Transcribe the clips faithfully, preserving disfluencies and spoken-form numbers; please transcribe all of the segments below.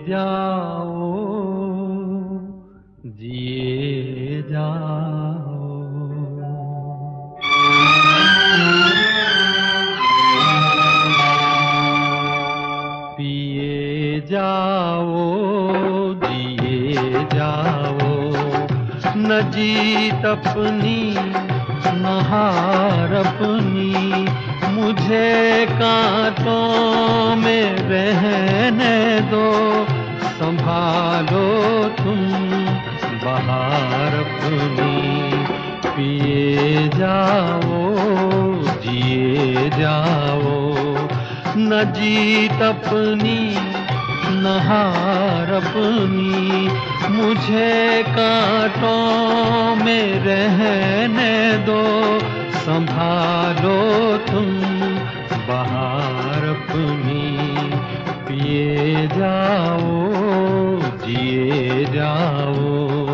जाओ जिए जाओ। पिए जाओ जिए जाओ, न जीत अपनी न हार अपनी, मुझे कांटों में रहने दो, संभालो तुम बहार अपनी। पिए जाओ जिए जाओ, न जीत अपनी न हार अपनी, मुझे कांटों में रहने दो, संभालो तुम बहार अपनी। पिए जाओ जिए जाओ।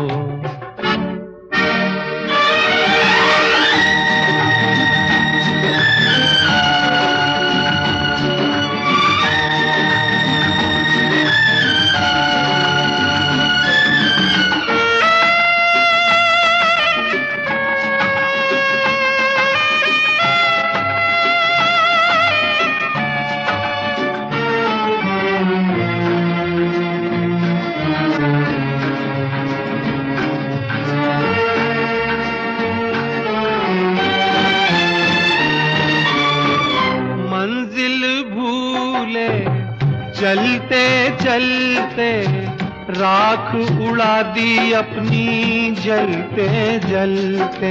चलते चलते राख उड़ा दी अपनी जलते जलते,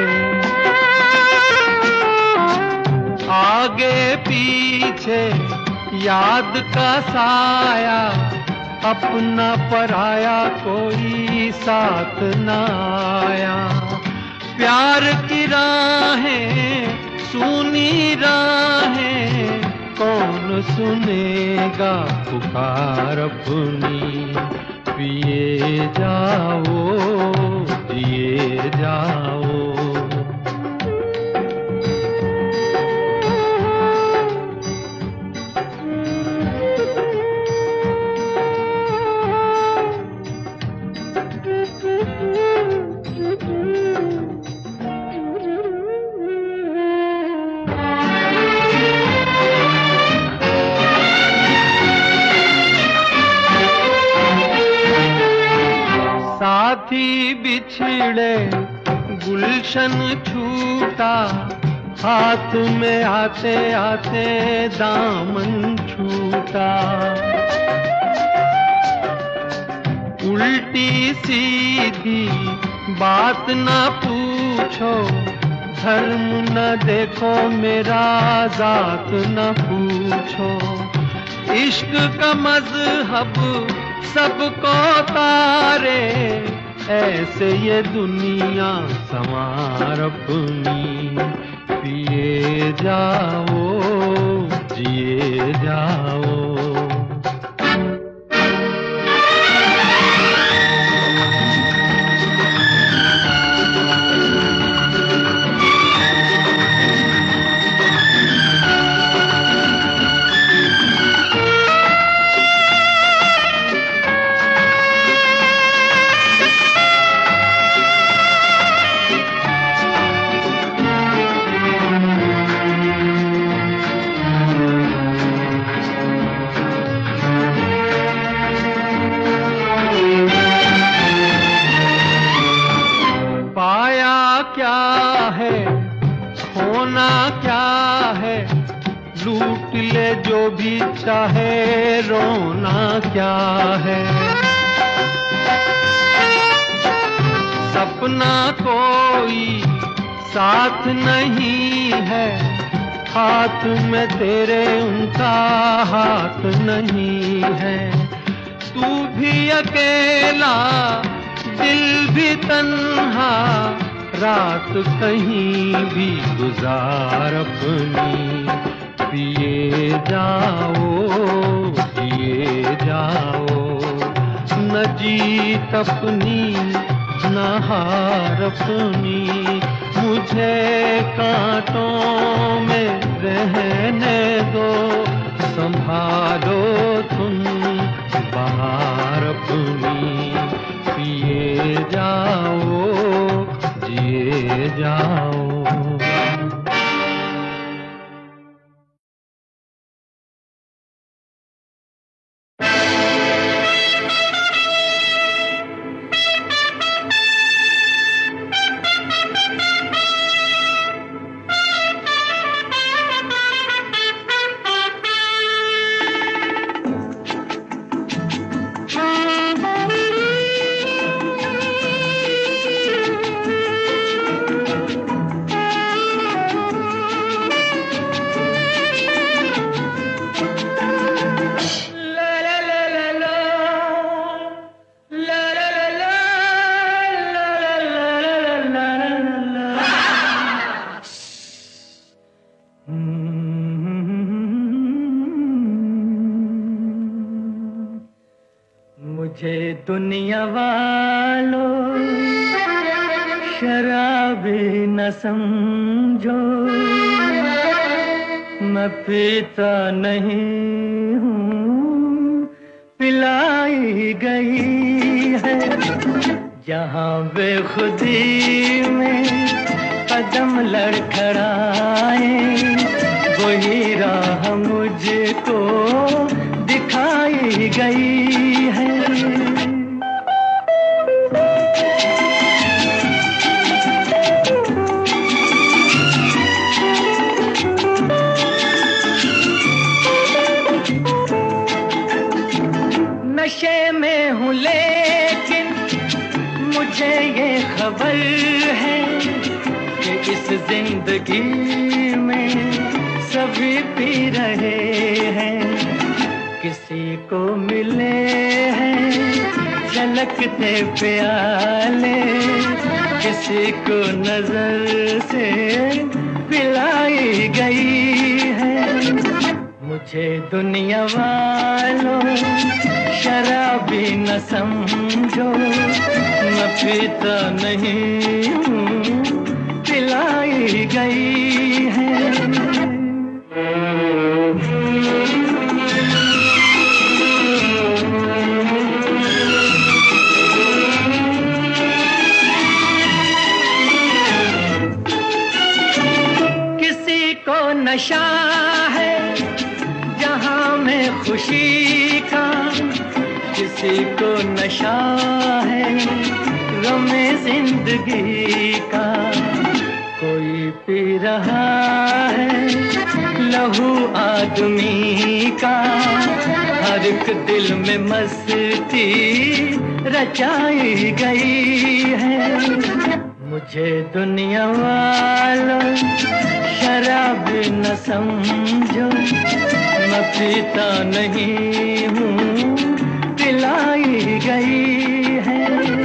आगे पीछे याद का साया, अपना पराया कोई साथ न आया। प्यार की राहें सुनी राहें, कौन सुनेगा पुकार अपनी। पिए जाओ जिए जाओ। साथी बिछड़े गुलशन छूटा, हाथ में आते आते दामन छूटा। उल्टी सीधी बात न पूछो, धर्म न देखो मेरा जात न पूछो। इश्क का मजहब सबको तारे, ऐसे ये दुनिया संवार अपनी। पिए जाओ जिए जाओ। क्या है खोना क्या है, लूट ले जो भी चाहे, रोना क्या है। सपना कोई साथ नहीं है, हाथ में तेरे उनका हाथ नहीं है। तू भी अकेला दिल भी तन्हा, रात कहीं भी गुजार अपनी। पिए जाओ जिए जाओ, न जीत अपनी न हार अपनी, मुझे कांटों में रहने दो, संभालो तुम बहार धुनी पिए जाओ, जिए जाओ। मुझे दुनिया वालों शराबी न समझो, मैं पीता नहीं हूँ, पिलाई गई है। जहाँ बेखुदी में कदम लड़खड़ाए, वही राह मुझको दिखाई गई है। नशे में हूँ लेकिन मुझे ये खबर है कि इस जिंदगी में सभी पी रहे हैं। किसी को मिले हैं झलकते प्याले, किसी को नजर से पिलाई गई है। मुझे दुनिया वालों शराबी न समझो, मैं पीता नहीं हूँ, पिलाई गई है। किसी को नशा है जहां में खुशी का, किसी को नशा है गमे जिंदगी का। कोई पी रहा है लहू आदमी का, हर एक दिल में मस्ती रचाई गई है। मुझे दुनिया वालों शराबी न समझो, मैं पीता नहीं हूँ, पिलाई गई है।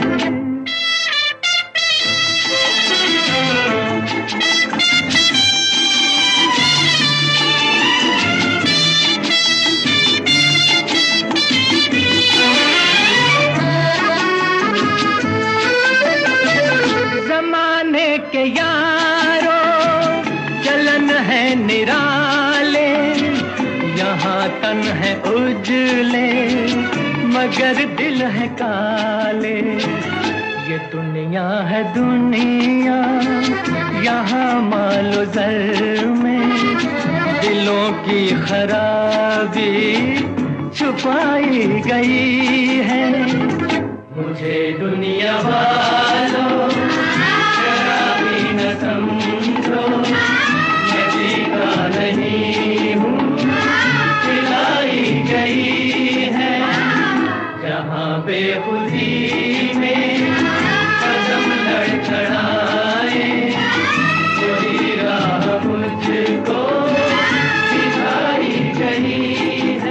जमाने के यारों चलन है निराले, यहाँ तन है उजले मगर दिल है काले। ये दुनिया है दुनिया यहाँ मालो जर में, दिलों की खराबी छुपाई गई है। मुझे दुनिया वालों शराबी न समझो, मैं पीता नहीं हूँ, पिलाई गई है। जहाँ बेखुदी में कदम लड़खड़ाए, वही राह मुझको दिखाई गई है।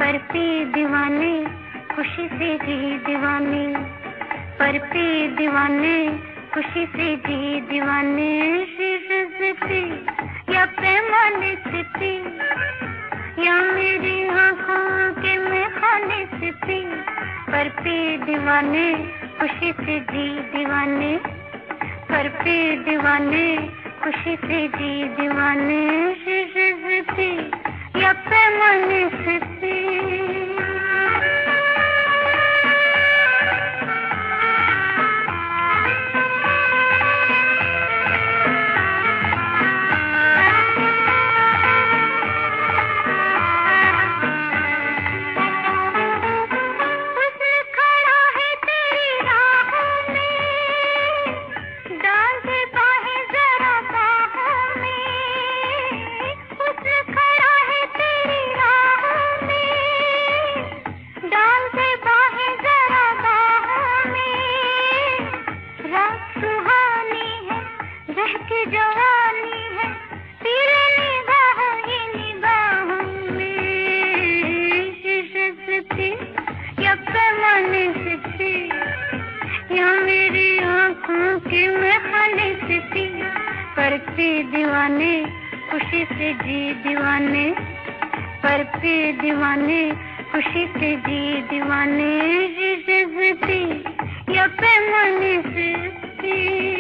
पर पी दीवाने खुशी से जी दीवाने, पर पी दीवाने खुशी से जी दीवाने, शीशे से पी या पैमाने से पी, या मेरी आंखों के में खाने से पी, पर पी दीवाने खुशी से जी दीवाने, पर पी दीवाने खुशी से जी दीवाने, शीशे से पी या पैमाने से पी। पर पी दीवाने खुशी से जी दीवाने, पर पी दीवाने खुशी से जी दीवाने, शीशे से पी या पैमाने से पी।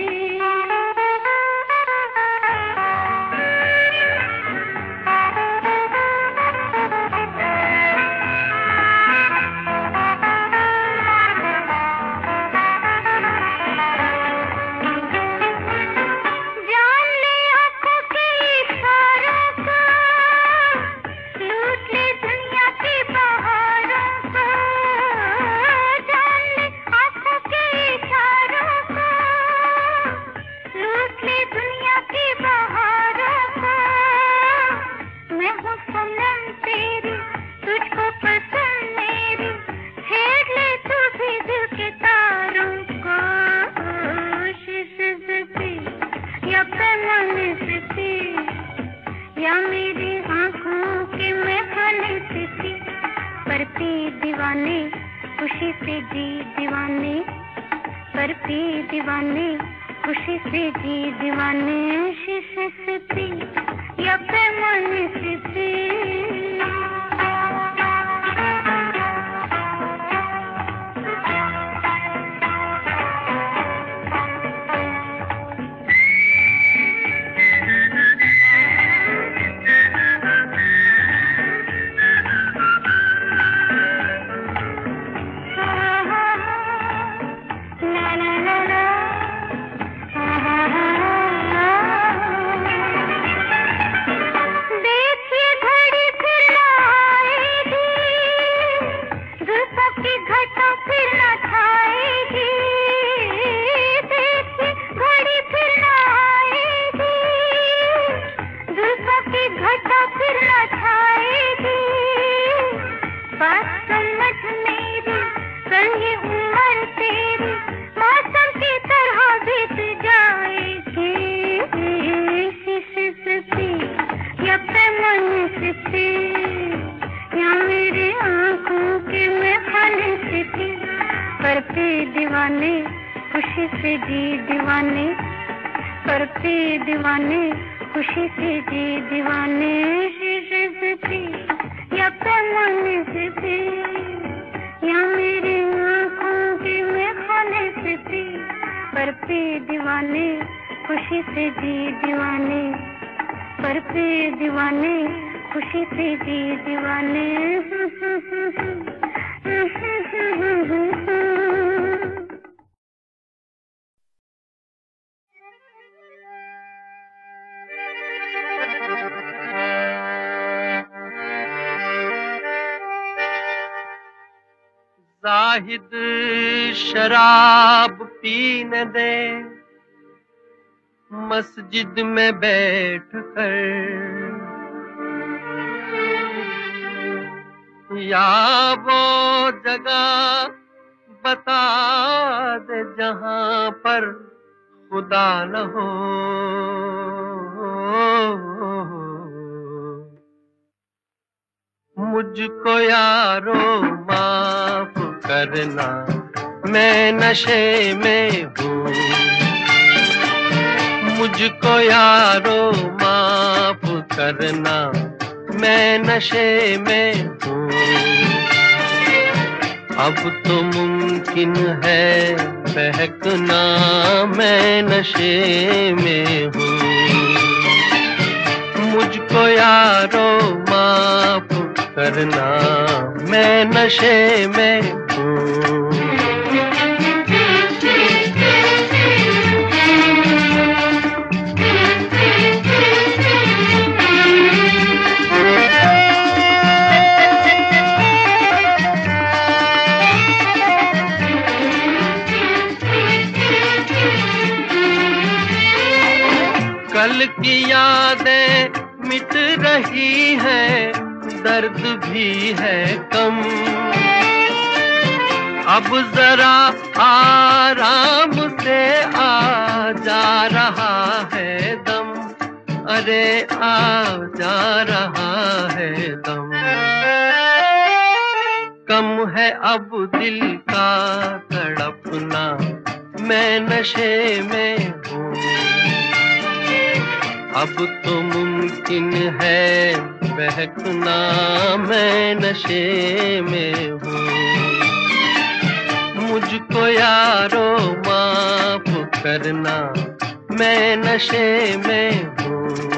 जाहिद शराब पीने दे मस्जिद में बैठ कर, या वो जगह बता दे जहां पर खुदा न हो। मुझको यारो माफ करना, मैं नशे में हूँ। मुझको यारो माफ करना, मैं नशे में हूँ। अब तो मुमकिन है बहकना, मैं नशे में हूँ। मुझको यारो माफ करना, मैं नशे में हूँ। कल की यादें मिट रही हैं, दर्द भी है कम। अब जरा आराम से आ जा रहा है दम, अरे आ जा रहा है दम। कम है अब दिल का तड़पना, मैं नशे में हूँ। अब तो मुमकिन है बहकना, मैं नशे में हूँ। मुझको यारो माफ करना, मैं नशे में हूँ।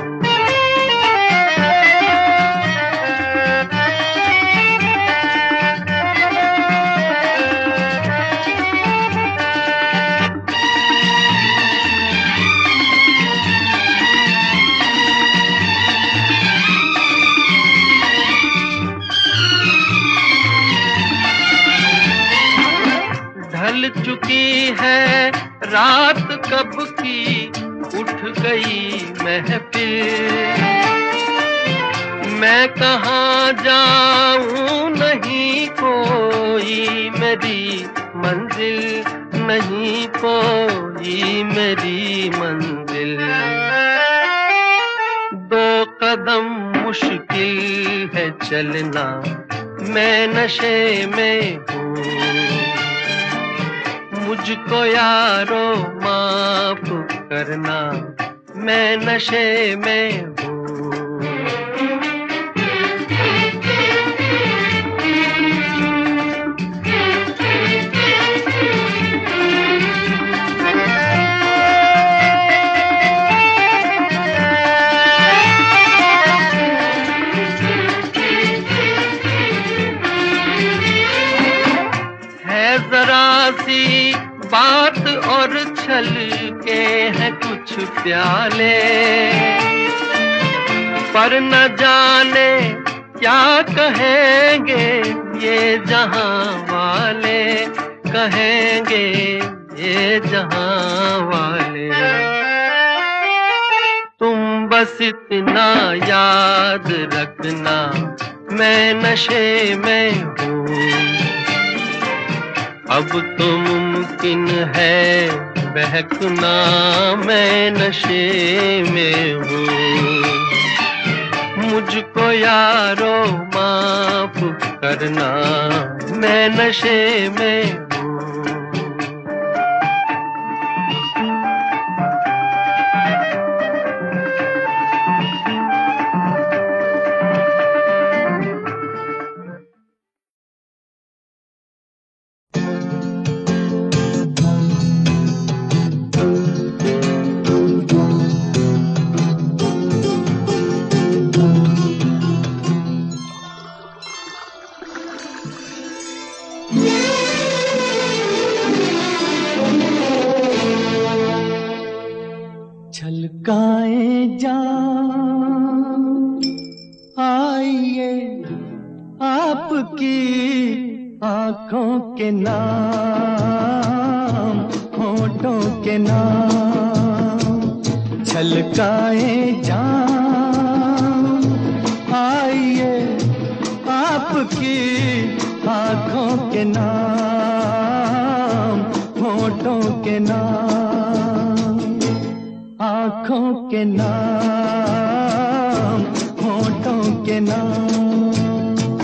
ढल चुकी है रात कब की, उठ गई महफिल। मैं कहाँ जाऊं, नहीं कोई मेरी मंजिल, नहीं कोई मेरी मंजिल। दो कदम मुश्किल है चलना, मैं नशे में हूँ। मुझको यारो माफ करना, मैं नशे में हूँ। है जरा सी बात और छल के हैं कुछ प्याले, पर न जाने क्या कहेंगे ये जहां वाले, कहेंगे ये जहां वाले। तुम बस इतना याद रखना, मैं नशे में हूँ। अब तो मुमकिन है बहकना, मैं नशे में हूँ। मुझको यारो माफ करना, मैं नशे में हूँ। छलकाए जा आइए आपकी आँखों के नाम, होठों के नाम। छलकाए जा आइए आपकी आँखों के नाम, होठों के नाम। आँखों के नाम, होठों के नाम।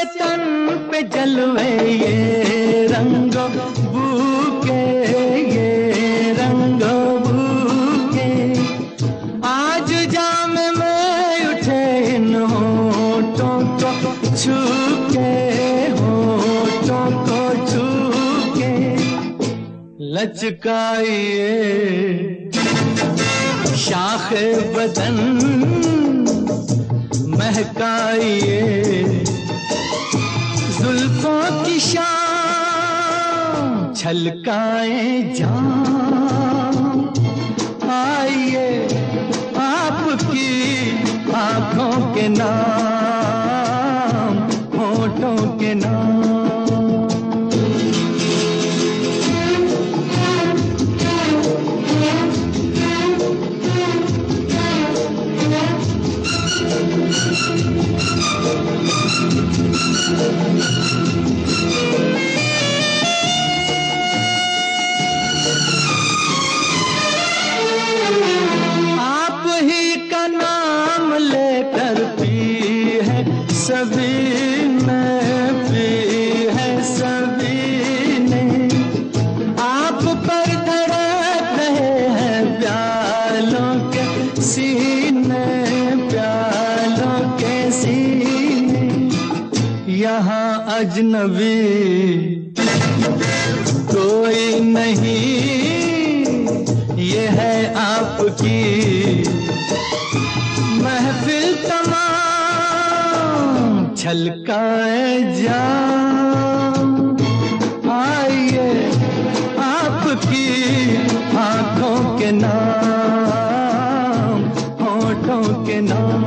तन पे जलवे ये रंगो बूके, ये रंगो बूके। आज जाम में उठे इन होठों को छू के, होठों को छू के। लचकाइए शाखे बदन, महकाइए जुल्फों की शाम, छलकाए जाम। आइए आपकी आंखों के नाम, होठों के नाम। आप ही का नाम लेकर पी है सभी ने, पी है सभी ने। आप पर धड़क रहे हैं प्यालों के सीने, प्यालों के सीने। यहाँ अजनबी कोई नहीं, ये है आपकी महफिल तमाम, छलकाए जाम। आइए आपकी आंखों के नाम, होठों के नाम।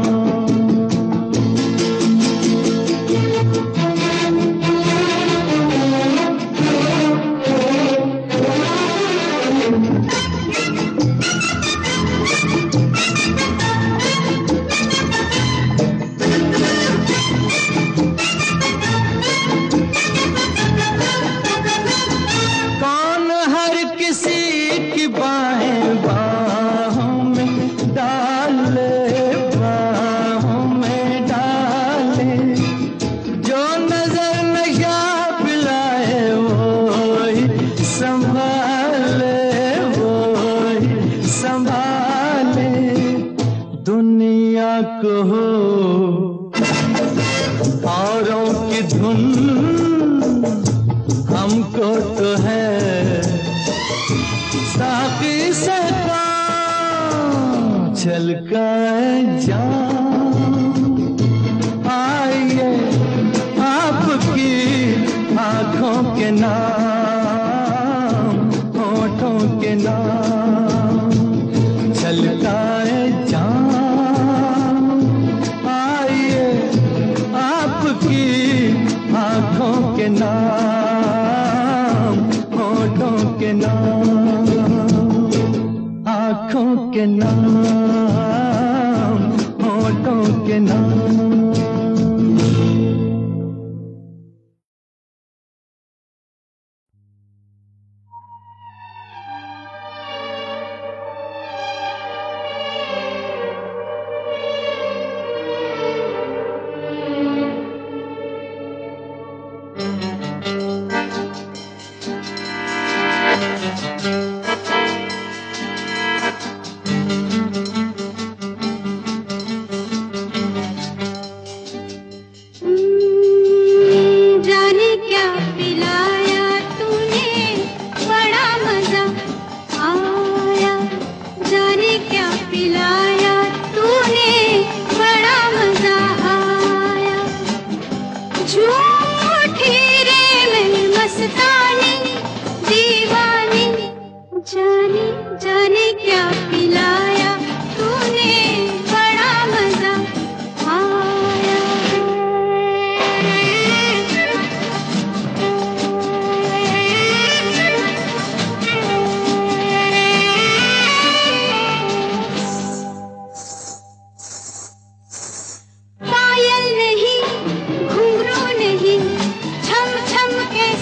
दुनिया को हो औरों की धुन, हमको तो है साकी से काम, छलकाए जाम। आइए आपकी आंखों के नाम, होठों के नाम, छलकाए जाम। आंखों के नाम, होठों के नाम, आंखों के नाम, होठों के नाम।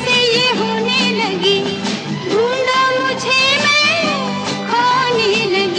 होने लगी, ढूंढा मुझे मैं खोने लगी।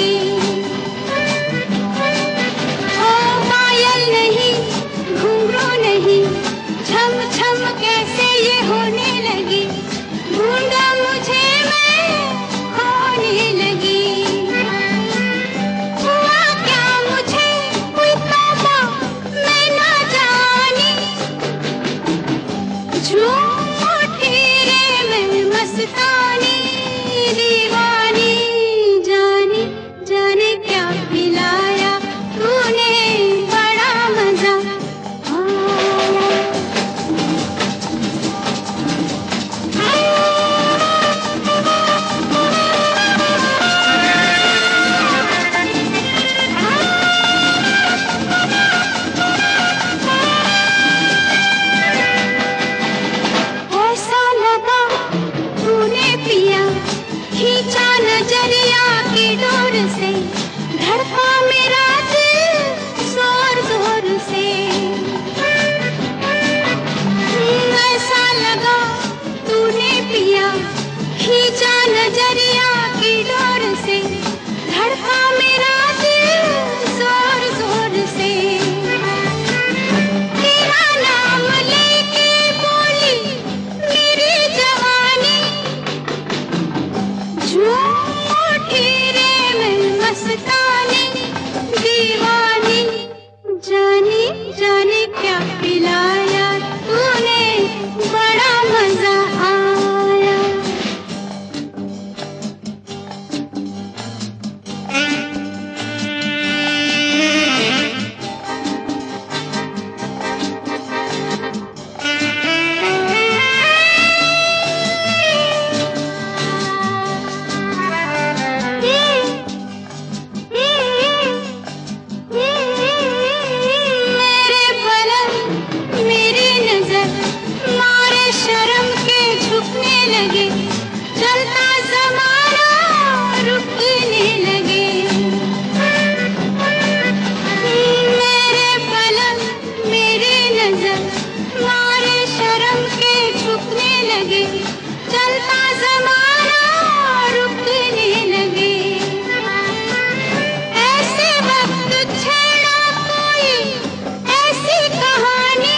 लगे, चलता ज़माना रुकने लगे। ऐसे वक्त छेड़ा कोई ऐसी कहानी,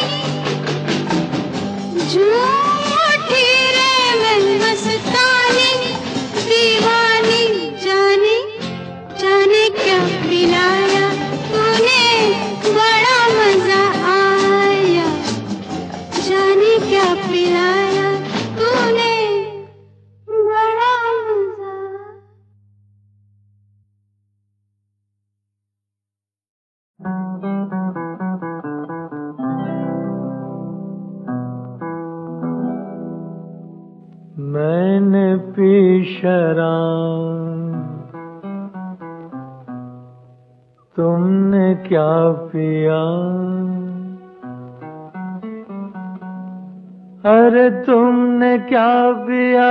झूठी रे मन मस्तानी दीवानी। जाने जाने क्या पिलाया तूने, बड़ा मजा आया। जाने क्या पिलाया तूने, बड़ा मजा। मैंने पी शराब, तुमने क्या पिया? अरे तुमने क्या पिया?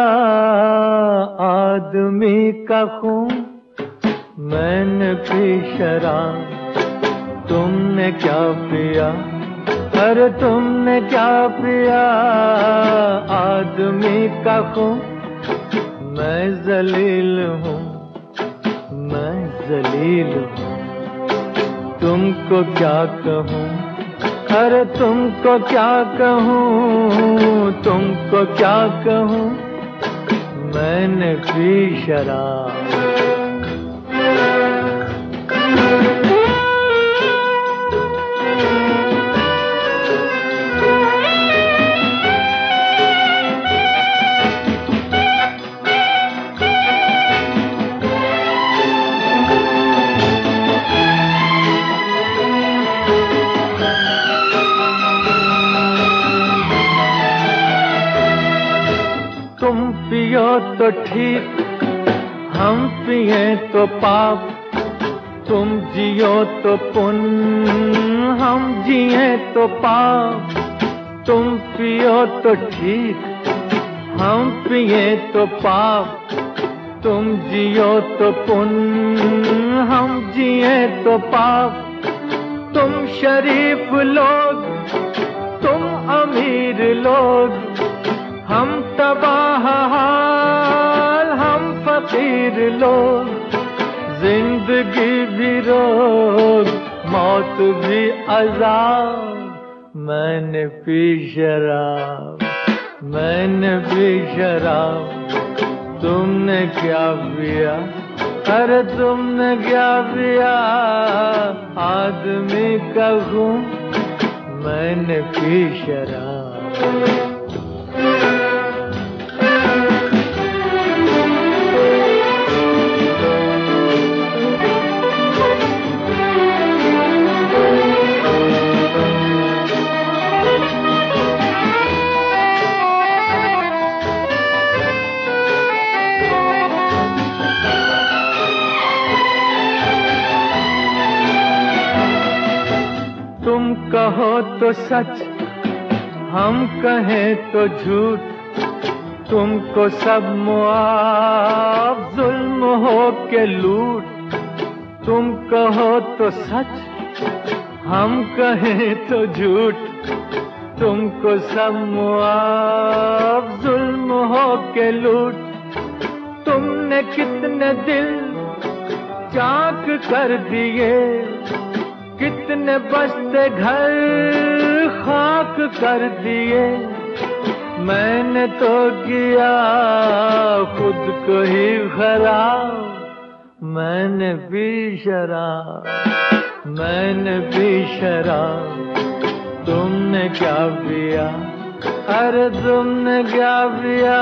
आदमी का खून। मैंने पी शराब, तुमने क्या पिया? अरे तुमने क्या पिया? आदमी का खून। मैं जलील हूँ, मैं जलील हूँ, तुमको क्या कहूँ? अरे तुमको क्या कहूँ, तुमको क्या कहूँ? मैंने पी शराब। पियो तो ठीक, हम पिए तो पाप। तुम जियो तो पुण्य, हम जिए तो पाप। तुम पियो तो ठीक, हम पिए तो पाप। तुम जियो तो पुण्य, हम जिए तो पाप। तुम शरीफ लोग, तुम अमीर लोग, हम तबाह हाल, हम फकीर लोग। जिंदगी भी रोग, मौत भी अजाब। मैंने पी शराब, मैंने पी शराब, तुमने क्या पिया? अरे तुमने क्या पिया? आदमी का खून। मैंने पी शराब। तुम कहो तो सच, हम कहें तो झूठ। तुमको सब मुआफ, जुल्म हो के लूट। तुम कहो तो सच, हम कहें तो झूठ। तुमको सब मुआफ, जुल्म हो के लूट। तुमने कितने दिल चाक कर दिए, कितने बसते घर खाक कर दिए। मैंने तो किया खुद को ही खराब। मैंने पी शराब, मैंने पी शराब, तुमने क्या पिया? अरे तुमने क्या पिया?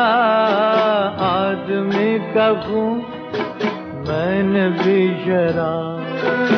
आदमी का खून। मैंने पी शराब।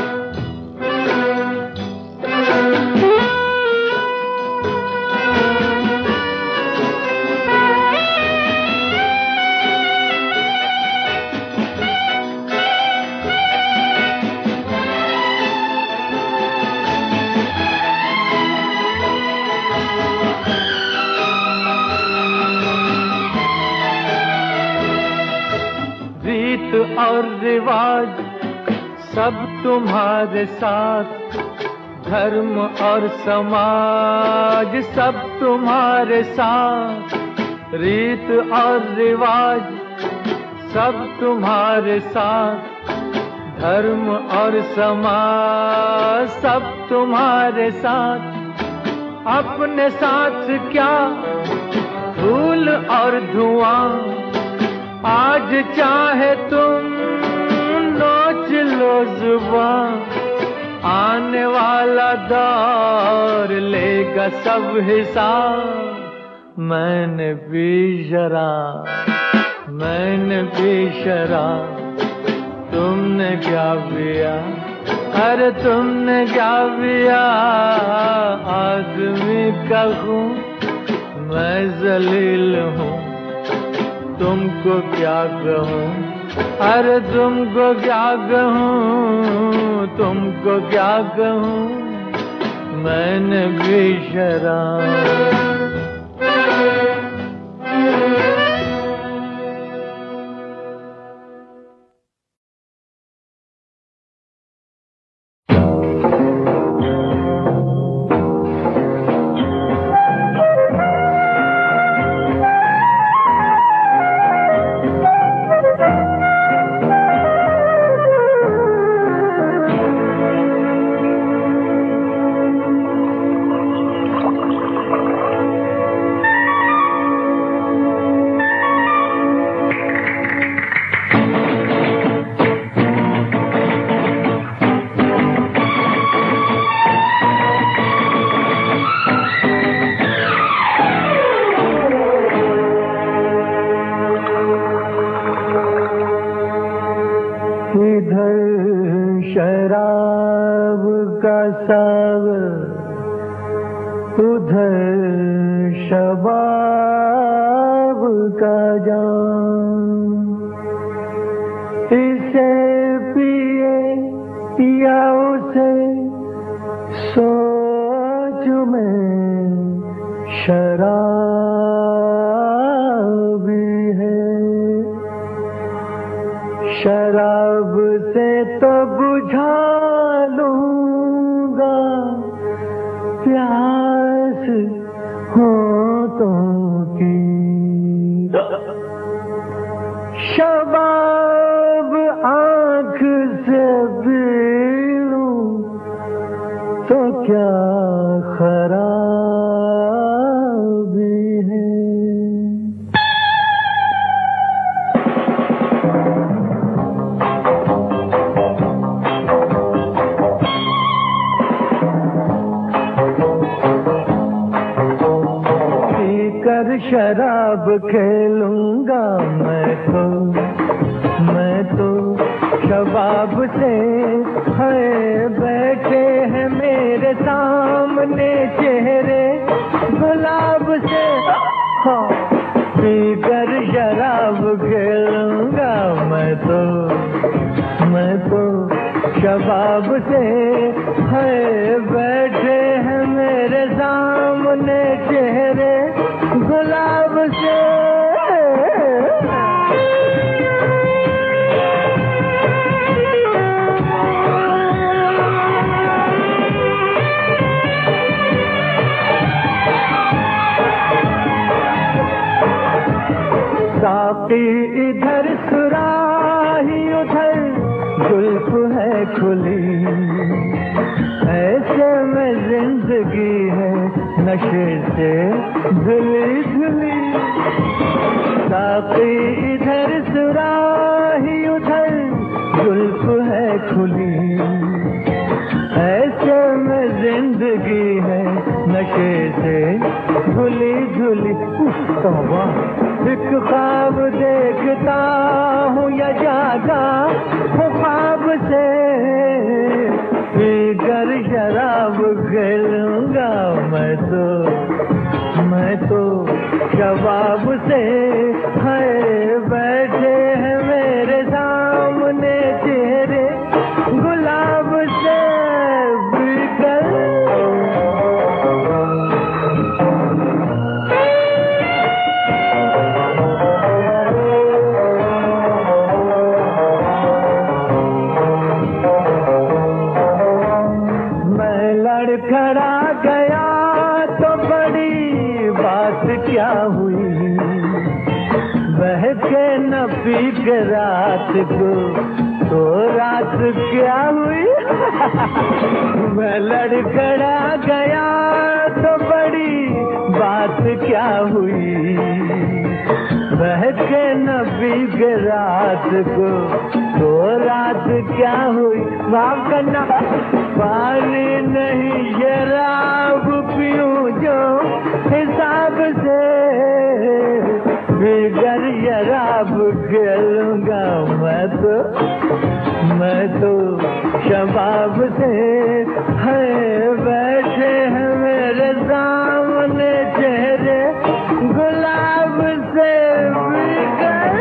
रीत और रिवाज सब तुम्हारे साथ, धर्म और समाज सब तुम्हारे साथ। रीत और रिवाज सब तुम्हारे साथ, धर्म और समाज सब तुम्हारे साथ, अपने साथ क्या धूल और धुआं, आज चाहे तुम नोच लो जुबां, आने वाला दौर लेगा सब हिसाब। मैंने पी शराब, मैंने पी शराब, तुमने क्या पिया, अरे तुमने क्या पिया, आदमी का खून मैं जलील हूँ, तुमको क्या कहूँ, अरे तुमको क्या कहूँ, तुमको क्या कहूँ, मैंने भी शराब। शराब का सागर, उधर शबाब का जाम, इसे पिए या उसे सोच में शराबी है। शराब से तो बुझा लूंगा प्यास होठों की, शबाब आँख से पी लूं तो क्या खराबी है। शराब खेलूंगा मैं तो, मैं तो शबाब से है, बैठे हैं मेरे सामने चेहरे गुलाब से, हाँ पीकर शराब खेलूंगा मैं तो, मैं तो शबाब से है, बैठे हैं मेरे सामने चेहरे गुलाब से। साकी इधर सुराही उधर जुल्फ है खुली, ऐसे में जिंदगी है नशे से धुली धुली। साकी इधर सुराही उधर जुल्फ है खुली, ऐसे में जिंदगी है नशे से धुली धुली। तौबा एक ख्वाब देखता हूँ या जागा हूँ ख्वाब से, पीकर शराब खेलूंगा मैं तो, मैं तो शबाब से है, बैठे हैं मेरे सामने चेहरे गुलाब से बिगल। लड़खड़ा गया तो बड़ी बात क्या हुई, न पी के रात को तो रात क्या हुई? मैं लड़खड़ा गया तो बड़ी बात क्या हुई? बहके न पी के रात को तो रात क्या हुई? माफ करना, पानी नहीं शराब पीऊं जो हिसाब से, बिगर शराब खेलूंगा मैं तो, मैं तो शबाब से। है बैठे हैं मेरे सामने चेहरे गुलाब से बिगर।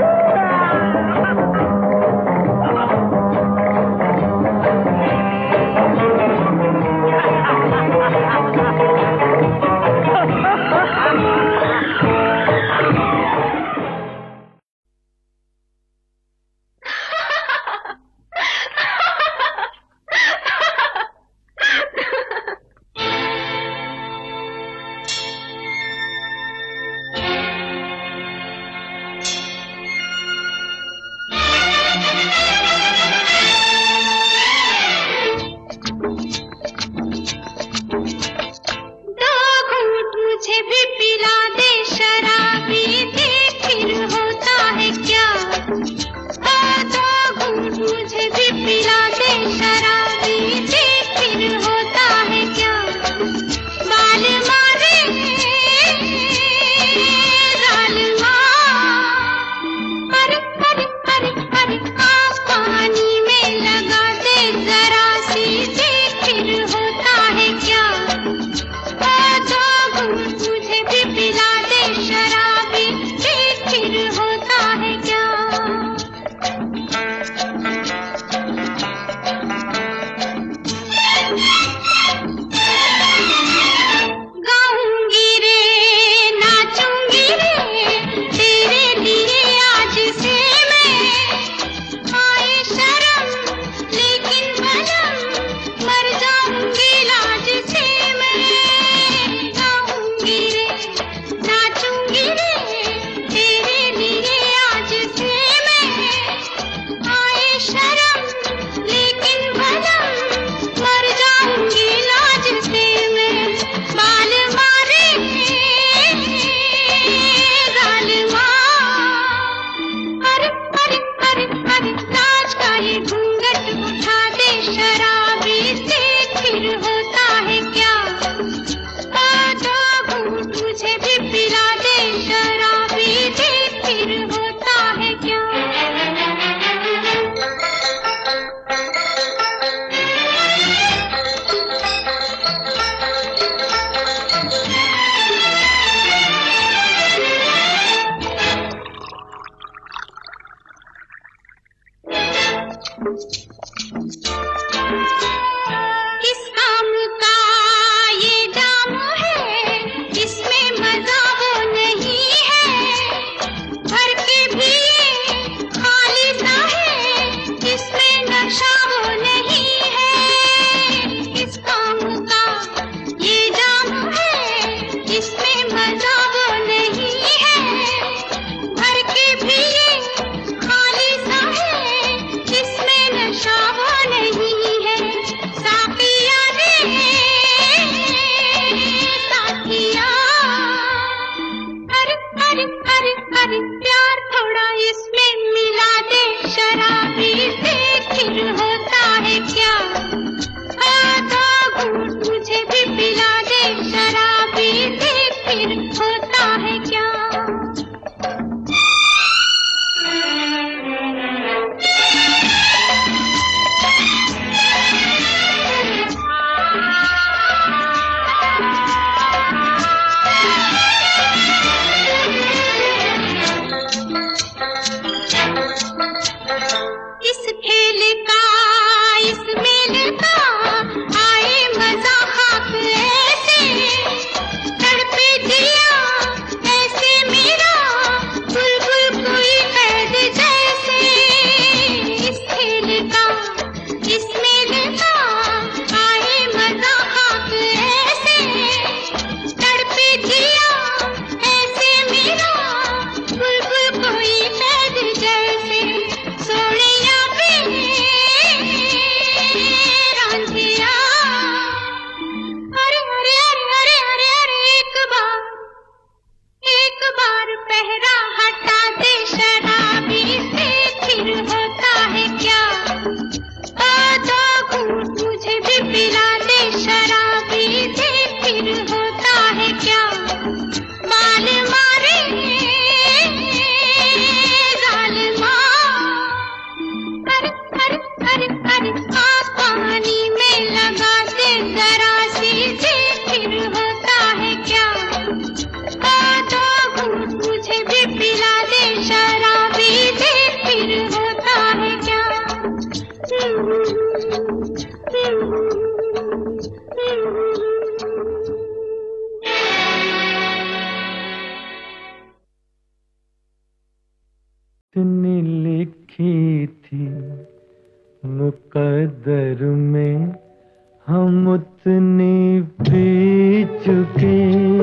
लिखी थी मुकद्दर में हम उतनी पी चुके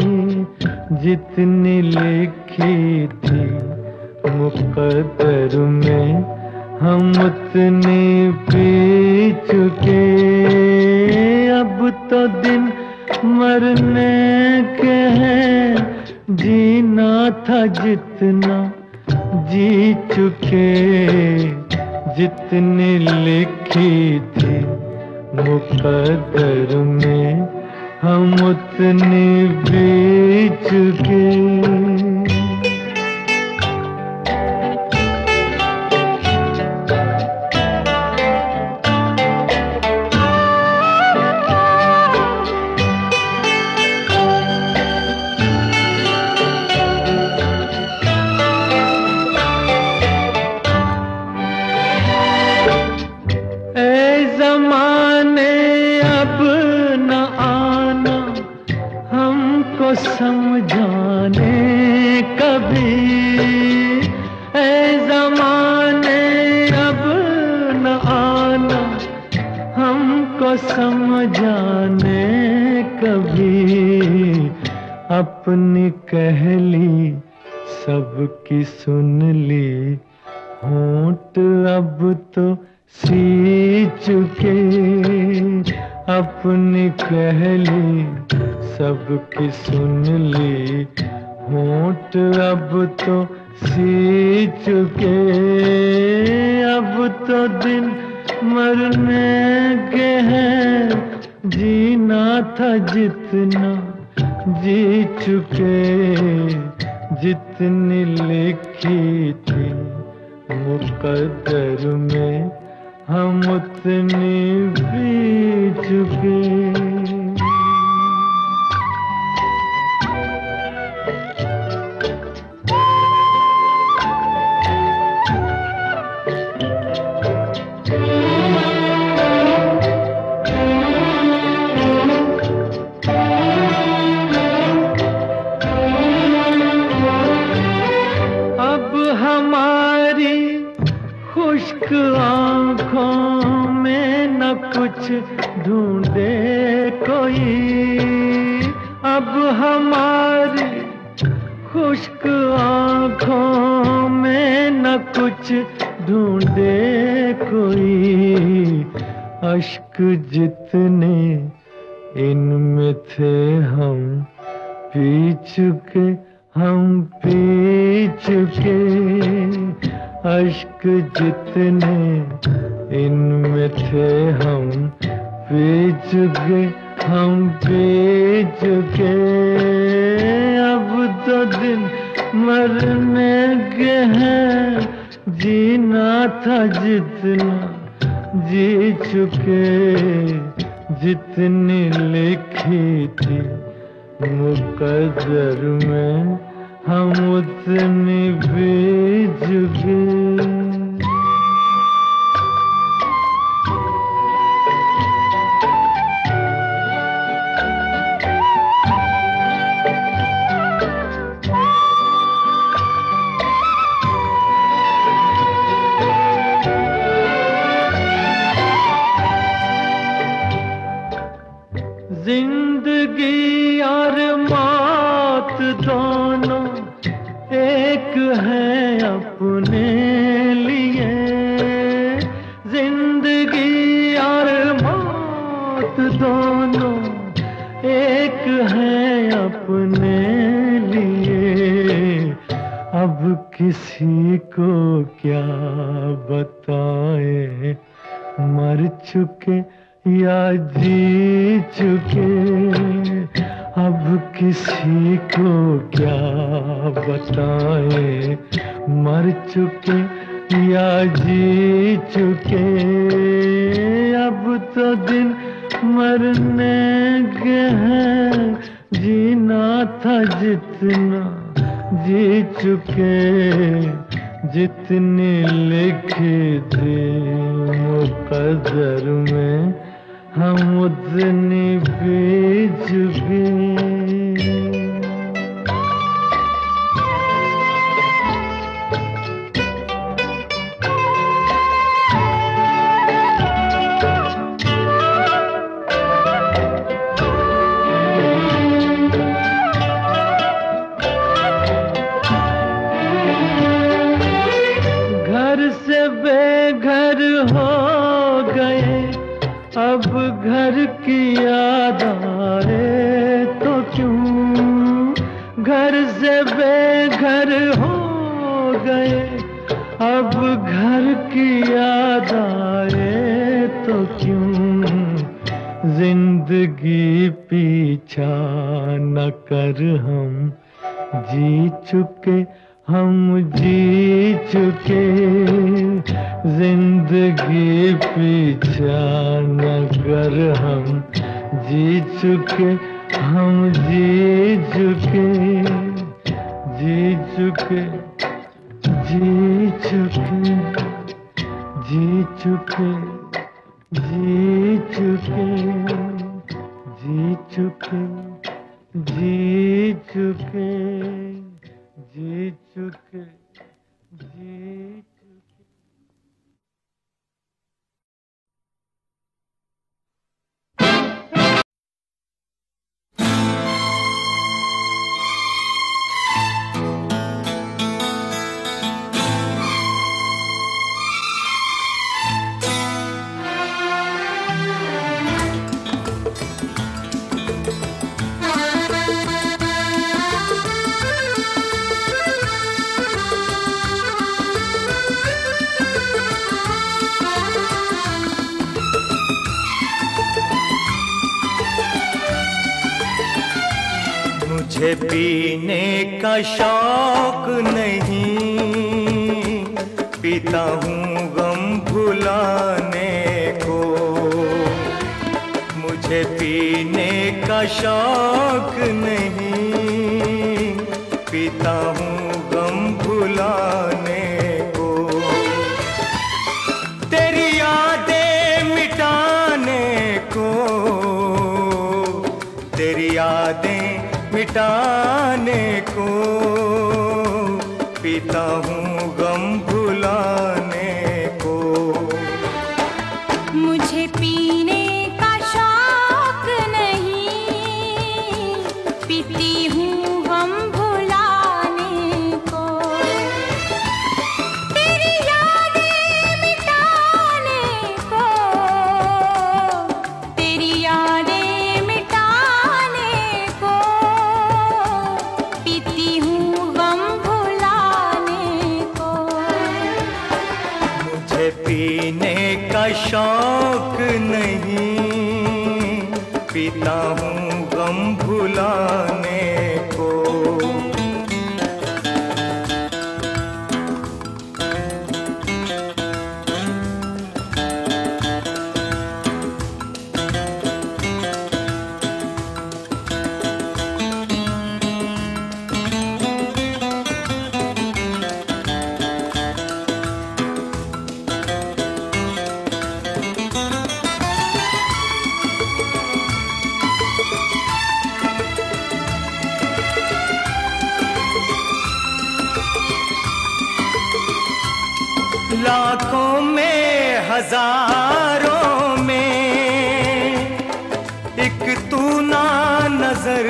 जितनी लिखी थी मुकद्दर में हम उतनी पी चुके। अब तो दिन मरने के हैं जीना था जितना जी चुके जितनी लिखी थी मुकद्दर में हम उतनी भी चुके। समझाने कभी ऐ ज़माने अब न आना हमको समझाने कभी। अपनी कहली सबकी सुन ली होंठ अब तो सी चुके। अपनी कहली सबकी सुन ली होंठ अब तो सी चुके। अब तो दिन मरने के हैं जीना था जितना जी चुके जितनी लिखी थी मुकद्दर में हम उतनी भी चुके। खुश्क आँखों में न कुछ ढूंढे कोई। अब हमारी खुश्क आँखों में न कुछ ढूंढे कोई। अश्क जितने इनमें थे हम पी चुके हम पी चुके। अश्क जितने इनमें थे हम पी चुके हम पी चुके। अब तो दिन मरने के हैं जीना था जितना जी चुके जितनी लिखी थी मुकद्दर में हम उतनी भी चुके। जिंदगी और मौत दोनों एक है अपने लिए। जिंदगी और मौत दोनों एक है अपने लिए। अब किसी को क्या बताएं मर चुके या जी चुके। अब किसी को क्या बताएं मर चुके या जी चुके। अब तो दिन मरने के हैं जीना था जितना जी चुके जितनी लिखी थी मुकद्दर में हम उतनी भी चुके। घर से बेघर हो गए, अब घर की याद आए तो क्यों जिंदगी पीछा न कर, हम जी चुके हम जी चुके, जिंदगी पीछा न कर, हम जी चुके हम जी चुके, जी चुके जी चुके जी चुके जी चुके जी चुके जी चुके जी चुके जी मुझे पीने का शौक नहीं, पीता हूँ गम भुलाने को। मुझे पीने का शौक नहीं, पीता हूँ गम भुलाने को। तेरी यादें मिटाने को, तेरी यादें मिटाने को, पीता हूँ गम भुलाने को। मुझे पीने का शौक नहीं, पीती हूँ गम भुलाने को। तेरी यादें मिटाने को, तेरी यादें मिटाने को, पीती हूँ गम भुलाने को। मुझे पीने का शौक नहीं, पीता हूँ गम भुलाने को। लाखों में हजारों में एक तू ना नजर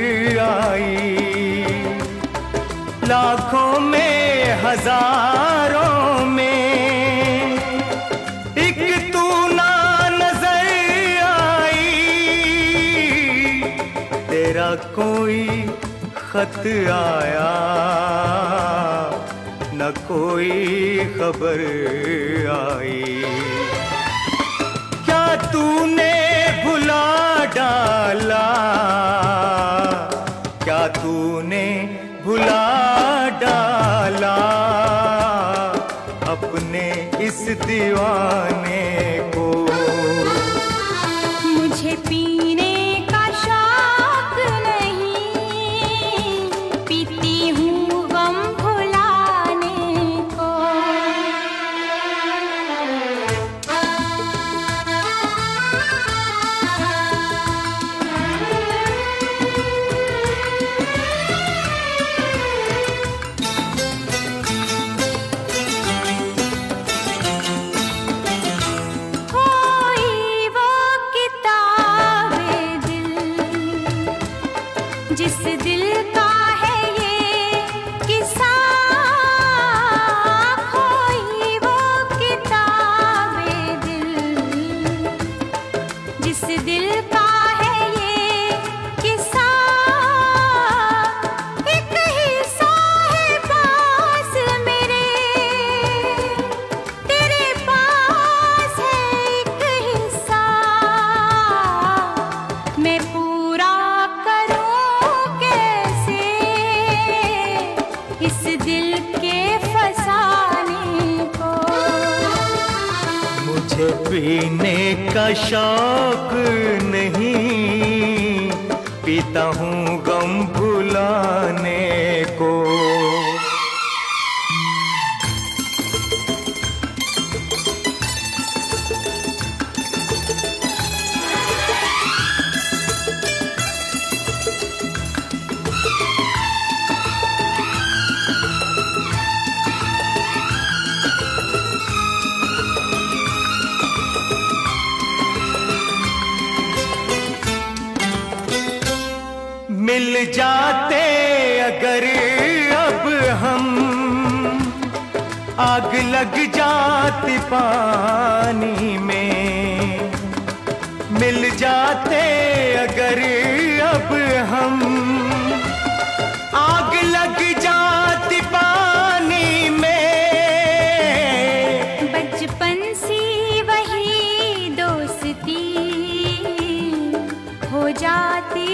आई। लाखों में हजारों में एक तू ना नजर आई। तेरा कोई खत आया न कोई खबर आई। क्या तूने भुला डाला, क्या तूने भुला डाला अपने इस दीवाने को। मुझे पीने का शौक नहीं, पीती हूँ गम भुलाने को। जिस दिल का है ये किस्सा, खोई वो किताबे दिल। जिस दिल का है ये किस्सा, दिल के फसाने को। मुझे पीने का शौक नहीं, पीता हूँ गम भुलाने को। मिल जाते अगर अब हम, आग लग जाती पानी में। मिल जाते अगर अब हम, आग लग जाती पानी में। बचपन सी वही दोस्ती हो जाती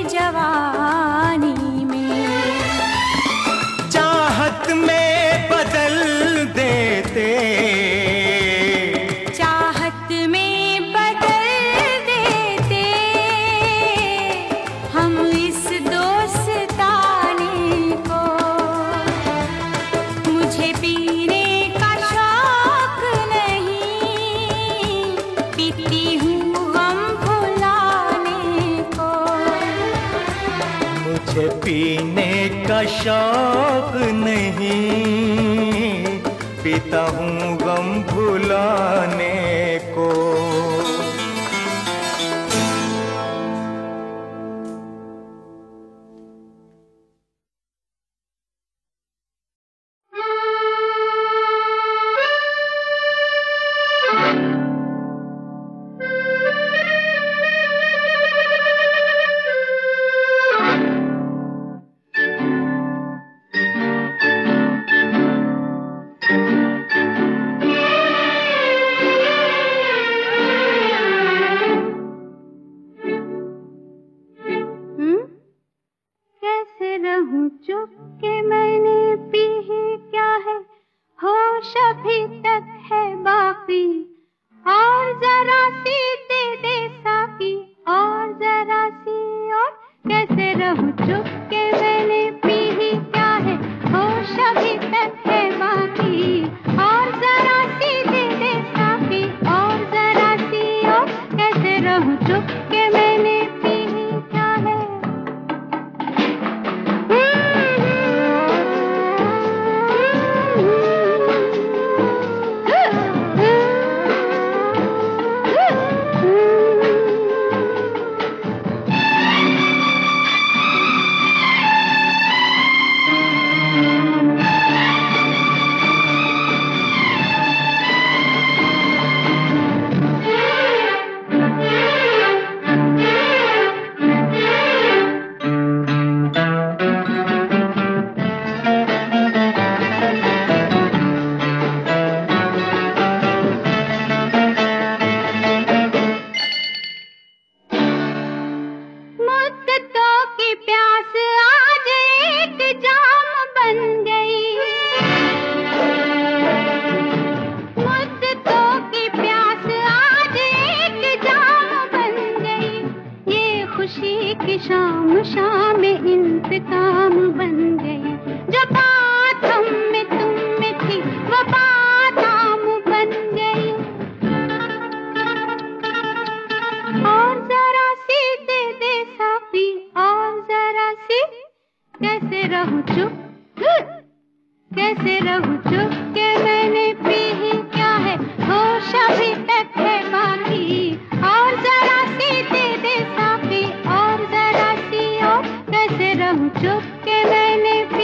जवानी में। चाहत में बदल देते, चाहत में बदल देते हम इस दोस्ताने को। मुझे पीने का शौक नहीं, पीती हूँ गम भुलाने को। मुझे पीने का शौक नहीं, पीता हूँ गम भुलाने को। चुप के मैंने